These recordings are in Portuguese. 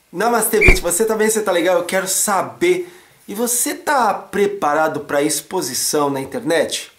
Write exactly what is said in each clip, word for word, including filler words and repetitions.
Namastê, gente, você também, você tá legal? Eu quero saber. E você tá preparado para exposição na internet?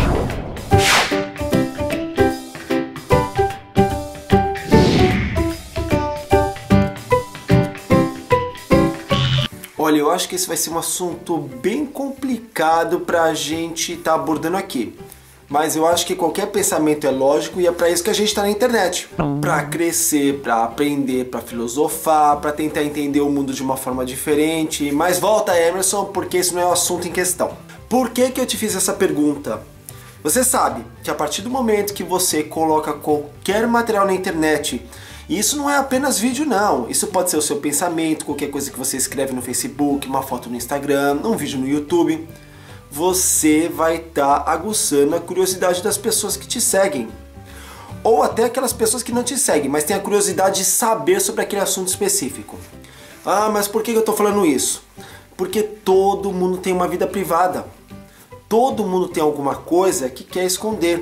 Olha, eu acho que esse vai ser um assunto bem complicado pra gente estar abordando aqui. Mas eu acho que qualquer pensamento é lógico e é para isso que a gente está na internet. Para crescer, para aprender, para filosofar, para tentar entender o mundo de uma forma diferente. Mas volta, Emerson, porque esse não é o assunto em questão. Por que que eu te fiz essa pergunta? Você sabe que a partir do momento que você coloca qualquer material na internet, e isso não é apenas vídeo não, isso pode ser o seu pensamento, qualquer coisa que você escreve no Facebook, uma foto no Instagram, um vídeo no YouTube, você vai estar tá aguçando a curiosidade das pessoas que te seguem. Ou até aquelas pessoas que não te seguem, mas têm a curiosidade de saber sobre aquele assunto específico. Ah, mas por que eu estou falando isso? Porque todo mundo tem uma vida privada. Todo mundo tem alguma coisa que quer esconder.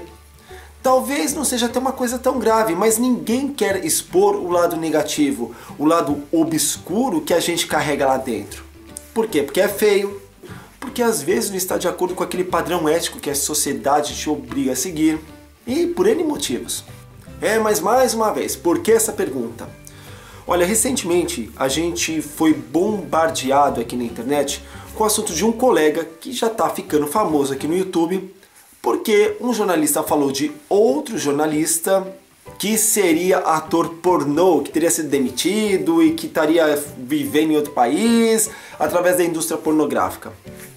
Talvez não seja até uma coisa tão grave, mas ninguém quer expor o lado negativo, o lado obscuro que a gente carrega lá dentro. Por quê? Porque é feio. Porque às vezes não está de acordo com aquele padrão ético que a sociedade te obriga a seguir. E por N motivos. É, mas mais uma vez, por que essa pergunta? Olha, recentemente a gente foi bombardeado aqui na internet com o assunto de um colega que já está ficando famoso aqui no YouTube, porque um jornalista falou de outro jornalista que seria ator pornô, que teria sido demitido e que estaria vivendo em outro país através da indústria pornográfica.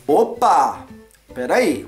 Opa! Peraí.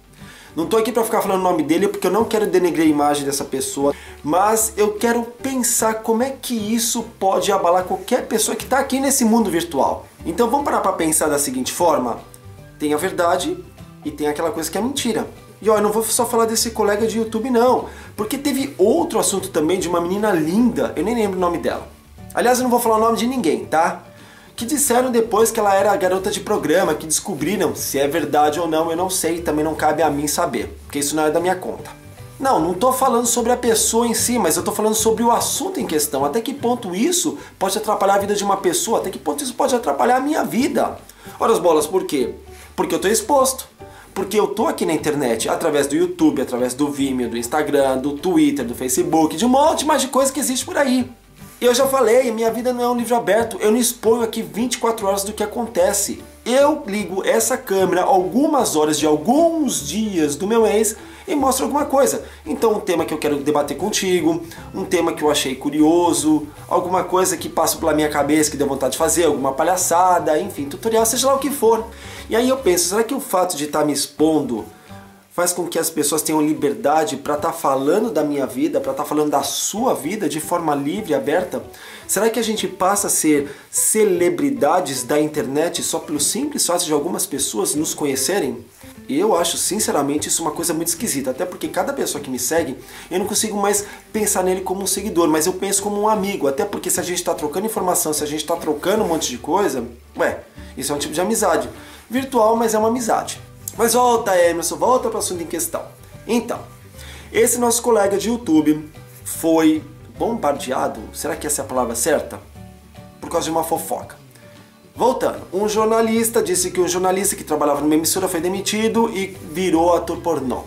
Não tô aqui para ficar falando o nome dele porque eu não quero denegrir a imagem dessa pessoa, mas eu quero pensar como é que isso pode abalar qualquer pessoa que está aqui nesse mundo virtual. Então vamos parar para pensar da seguinte forma: tem a verdade e tem aquela coisa que é mentira. E ó, eu não vou só falar desse colega de YouTube não, porque teve outro assunto também de uma menina linda, eu nem lembro o nome dela. Aliás, eu não vou falar o nome de ninguém, tá? Que disseram depois que ela era a garota de programa, que descobriram se é verdade ou não, eu não sei, também não cabe a mim saber, porque isso não é da minha conta. Não, não tô falando sobre a pessoa em si, mas eu tô falando sobre o assunto em questão. Até que ponto isso pode atrapalhar a vida de uma pessoa, até que ponto isso pode atrapalhar a minha vida. Ora as bolas, por quê? Porque eu tô exposto. Porque eu tô aqui na internet, através do YouTube, através do Vimeo, do Instagram, do Twitter, do Facebook, de um monte mais de coisa que existe por aí. Eu já falei, minha vida não é um livro aberto, eu não exponho aqui vinte e quatro horas do que acontece. Eu ligo essa câmera algumas horas de alguns dias do meu mês e mostro alguma coisa. Então um tema que eu quero debater contigo, um tema que eu achei curioso, alguma coisa que passa pela minha cabeça que deu vontade de fazer, alguma palhaçada, enfim, tutorial, seja lá o que for. E aí eu penso, será que o fato de estar me expondo faz com que as pessoas tenham liberdade para estar falando da minha vida, para estar falando da sua vida de forma livre e aberta? Será que a gente passa a ser celebridades da internet só pelo simples fato de algumas pessoas nos conhecerem? Eu acho sinceramente isso uma coisa muito esquisita, até porque cada pessoa que me segue, eu não consigo mais pensar nele como um seguidor, mas eu penso como um amigo, até porque se a gente está trocando informação, se a gente está trocando um monte de coisa, ué, isso é um tipo de amizade. Virtual, mas é uma amizade. Mas volta, Emerson, volta para o assunto em questão. Então, esse nosso colega de YouTube foi bombardeado, será que essa é a palavra certa? Por causa de uma fofoca. Voltando, um jornalista disse que um jornalista que trabalhava numa emissora foi demitido e virou ator pornô.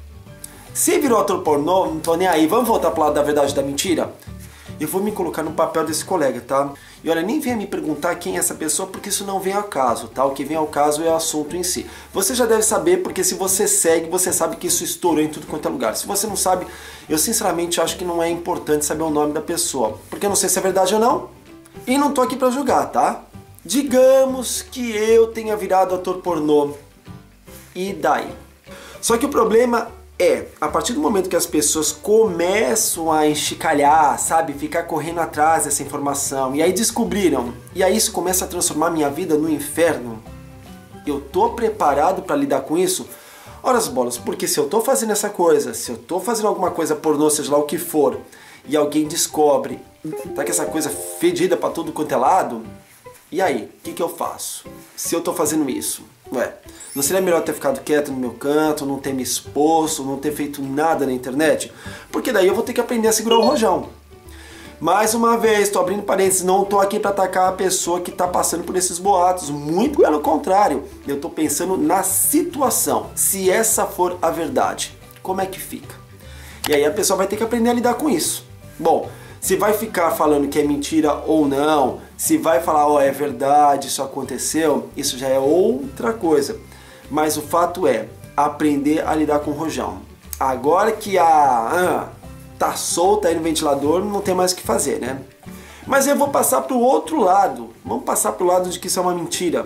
Se virou ator pornô, não tô nem aí, vamos voltar para o lado da verdade e da mentira? Eu vou me colocar no papel desse colega, tá? E olha, nem venha me perguntar quem é essa pessoa, porque isso não vem ao caso, tá? O que vem ao caso é o assunto em si. Você já deve saber, porque se você segue, você sabe que isso estourou em tudo quanto é lugar. Se você não sabe, eu sinceramente acho que não é importante saber o nome da pessoa, porque eu não sei se é verdade ou não, e não tô aqui pra julgar, tá? Digamos que eu tenha virado ator pornô, e daí? Só que o problema é, a partir do momento que as pessoas começam a enxicalhar, sabe, ficar correndo atrás dessa informação, e aí descobriram, e aí isso começa a transformar minha vida no inferno, eu tô preparado para lidar com isso? Ora as bolas, porque se eu tô fazendo essa coisa, se eu tô fazendo alguma coisa pornô, seja lá o que for, e alguém descobre, tá que essa coisa fedida para tudo quanto é lado, e aí, o que que eu faço? Se eu tô fazendo isso, ué, não seria melhor ter ficado quieto no meu canto, não ter me exposto, não ter feito nada na internet? Porque daí eu vou ter que aprender a segurar o rojão. Mais uma vez, estou abrindo parênteses, não estou aqui para atacar a pessoa que está passando por esses boatos, muito pelo contrário, eu estou pensando na situação, se essa for a verdade, como é que fica? E aí a pessoa vai ter que aprender a lidar com isso. Bom, se vai ficar falando que é mentira ou não, se vai falar, ó, oh, é verdade, isso aconteceu, isso já é outra coisa. Mas o fato é aprender a lidar com o rojão. Agora que a ah, tá solta aí no ventilador, não tem mais o que fazer, né? Mas eu vou passar para o outro lado. Vamos passar para o lado de que isso é uma mentira.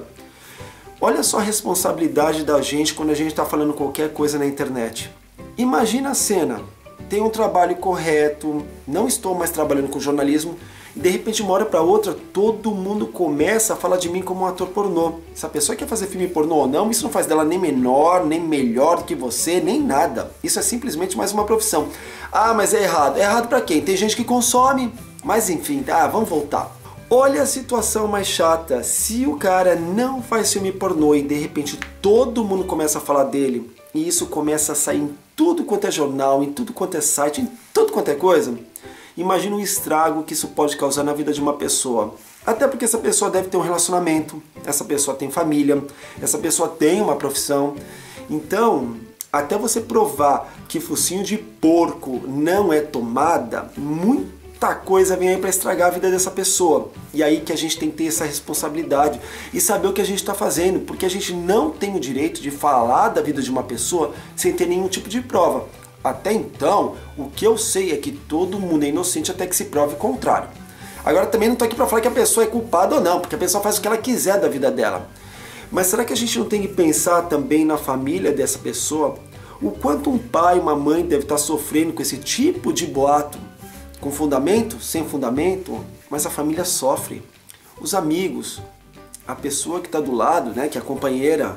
Olha só a responsabilidade da gente quando a gente está falando qualquer coisa na internet. Imagina a cena. Tem um trabalho correto, não estou mais trabalhando com jornalismo, e de repente, de uma hora para outra, todo mundo começa a falar de mim como um ator pornô. Se a pessoa quer fazer filme pornô ou não, isso não faz dela nem menor, nem melhor do que você, nem nada. Isso é simplesmente mais uma profissão. Ah, mas é errado. É errado para quem? Tem gente que consome. Mas enfim, ah, vamos voltar. Olha a situação mais chata. Se o cara não faz filme pornô e de repente todo mundo começa a falar dele, e isso começa a sair em tudo quanto é jornal, em tudo quanto é site, em tudo quanto é coisa, imagina o estrago que isso pode causar na vida de uma pessoa. Até porque essa pessoa deve ter um relacionamento, essa pessoa tem família, essa pessoa tem uma profissão. Então, até você provar que focinho de porco não é tomada, muita coisa vem aí para estragar a vida dessa pessoa. E aí que a gente tem que ter essa responsabilidade e saber o que a gente está fazendo, porque a gente não tem o direito de falar da vida de uma pessoa sem ter nenhum tipo de prova. Até então, o que eu sei é que todo mundo é inocente até que se prove o contrário. Agora também não estou aqui para falar que a pessoa é culpada ou não, porque a pessoa faz o que ela quiser da vida dela. Mas será que a gente não tem que pensar também na família dessa pessoa? O quanto um pai, uma mãe deve estar sofrendo com esse tipo de boato? Com fundamento? Sem fundamento? Mas a família sofre. Os amigos, a pessoa que está do lado, né, que é a companheira.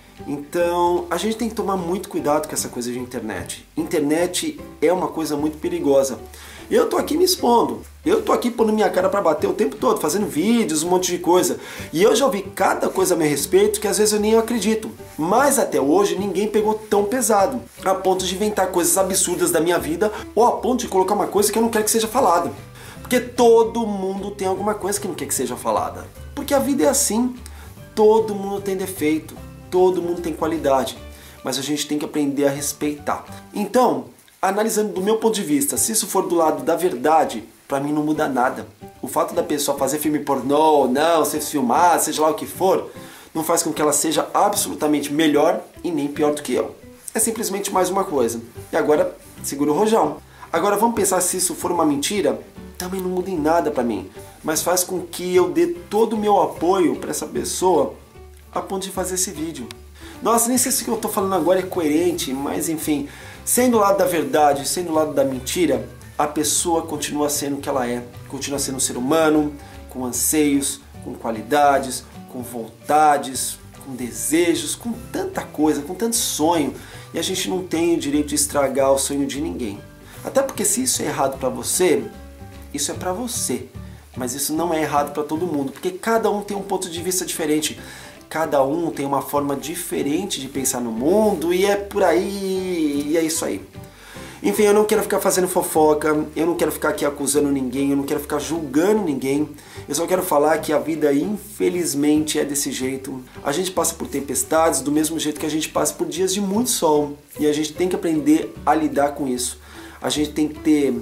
Então, a gente tem que tomar muito cuidado com essa coisa de internet. Internet é uma coisa muito perigosa. Eu tô aqui me expondo. Eu tô aqui pondo minha cara para bater o tempo todo, fazendo vídeos, um monte de coisa. E eu já ouvi cada coisa a meu respeito que às vezes eu nem acredito. Mas até hoje ninguém pegou tão pesado, a ponto de inventar coisas absurdas da minha vida ou a ponto de colocar uma coisa que eu não quero que seja falada. Porque todo mundo tem alguma coisa que não quer que seja falada. Porque a vida é assim. Todo mundo tem defeito. Todo mundo tem qualidade, mas a gente tem que aprender a respeitar. Então, analisando do meu ponto de vista, se isso for do lado da verdade, pra mim não muda nada. O fato da pessoa fazer filme pornô, não, ser filmar, seja lá o que for, não faz com que ela seja absolutamente melhor e nem pior do que eu. É simplesmente mais uma coisa. E agora, segura o rojão. Agora vamos pensar se isso for uma mentira, também não muda em nada pra mim, mas faz com que eu dê todo o meu apoio pra essa pessoa a ponto de fazer esse vídeo. Nossa, nem sei se o que eu estou falando agora é coerente, mas enfim, sendo do lado da verdade, sendo do lado da mentira, a pessoa continua sendo o que ela é, continua sendo um ser humano, com anseios, com qualidades, com vontades, com desejos, com tanta coisa, com tanto sonho, e a gente não tem o direito de estragar o sonho de ninguém. Até porque se isso é errado para você, isso é para você, mas isso não é errado para todo mundo, porque cada um tem um ponto de vista diferente. Cada um tem uma forma diferente de pensar no mundo e é por aí, e é isso aí. Enfim, eu não quero ficar fazendo fofoca, eu não quero ficar aqui acusando ninguém, eu não quero ficar julgando ninguém. Eu só quero falar que a vida, infelizmente, é desse jeito. A gente passa por tempestades do mesmo jeito que a gente passa por dias de muito sol. E a gente tem que aprender a lidar com isso. A gente tem que ter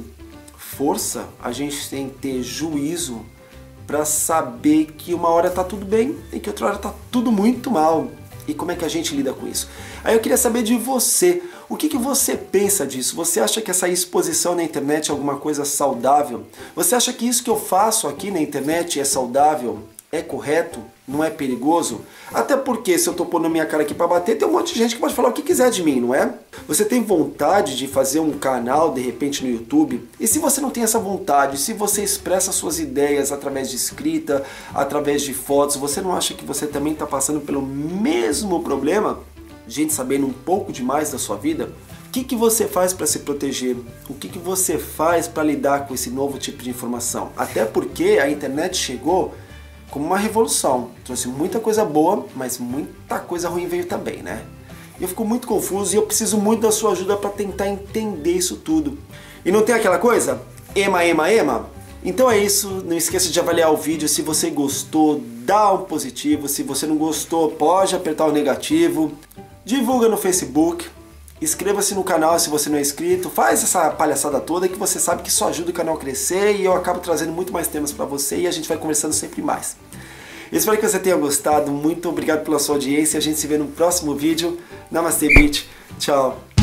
força, a gente tem que ter juízo, para saber que uma hora tá tudo bem e que outra hora tá tudo muito mal. E como é que a gente lida com isso? Aí eu queria saber de você, o que, que você pensa disso? Você acha que essa exposição na internet é alguma coisa saudável? Você acha que isso que eu faço aqui na internet é saudável? É correto? Não é perigoso? Até porque se eu tô pondo minha cara aqui para bater, tem um monte de gente que pode falar o que quiser de mim, não é? Você tem vontade de fazer um canal, de repente, no YouTube? E se você não tem essa vontade, se você expressa suas ideias através de escrita, através de fotos, você não acha que você também está passando pelo mesmo problema? Gente sabendo um pouco demais da sua vida? O que, que você faz para se proteger? O que, que você faz para lidar com esse novo tipo de informação? Até porque a internet chegou como uma revolução, trouxe muita coisa boa, mas muita coisa ruim veio também, né? Eu fico muito confuso e eu preciso muito da sua ajuda para tentar entender isso tudo. E não tem aquela coisa? Ema, ema, ema? Então é isso, não esqueça de avaliar o vídeo. Se você gostou, dá um positivo. Se você não gostou, pode apertar o negativo. Divulga no Facebook. Inscreva-se no canal se você não é inscrito. Faz essa palhaçada toda que você sabe que isso ajuda o canal a crescer. E eu acabo trazendo muito mais temas para você e a gente vai conversando sempre mais. Eu espero que você tenha gostado. Muito obrigado pela sua audiência. A gente se vê no próximo vídeo. Namastê, Beach. Tchau.